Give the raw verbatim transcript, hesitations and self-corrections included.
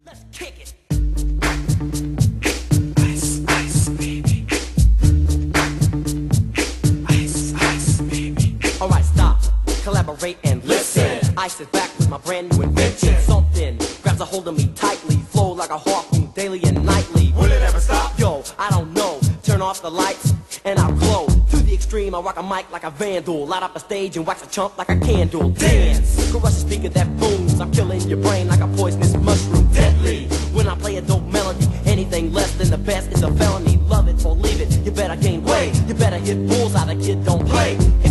Let's kick it. Ice, ice, baby. Ice, ice, baby. Alright, stop, collaborate and listen. Ice is back with my brand new invention. Something grabs a hold of me tightly, flow like a harpoon daily and nightly. Will it ever stop? Yo, I don't know. Turn off the lights and I'll glow. To the extreme, I rock a mic like a vandal. Light up a stage and wax a chump like a candle. Dance, crush a speaker that booms. I'm killing your brain like a poisonous mushroom. Deadly, when I play a dope melody. Anything less than the best is a felony. Love it or leave it, you better gain weight. You better hit bulls out, a kid don't play.